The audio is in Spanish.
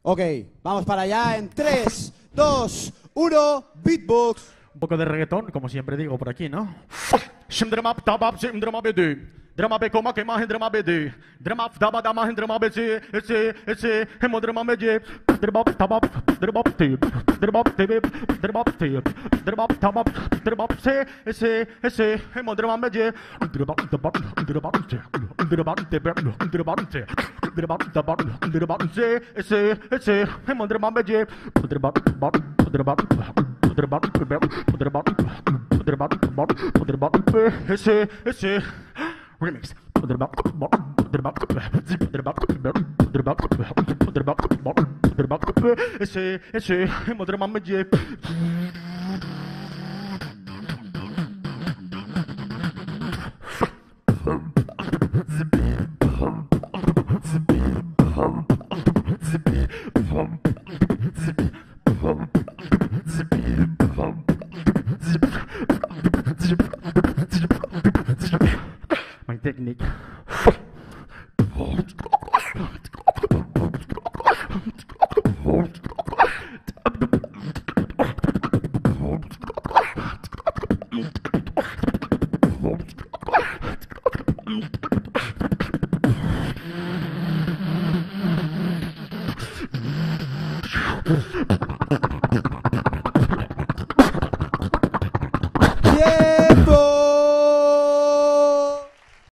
Ok, vamos para allá en 3, 2, 1, beatbox. Un poco de reggaetón, como siempre digo por aquí, ¿no? Drama be koma ke mahin drama be de drama daba da mahin drama be ese hemo drama me je drama tabap drama te drama te drama te drama tabap drama se ese hemo drama me je drama tabap drama te drama te drama te drama tabap drama se ese hemo drama me je drama drama ese remix. Ese my technique.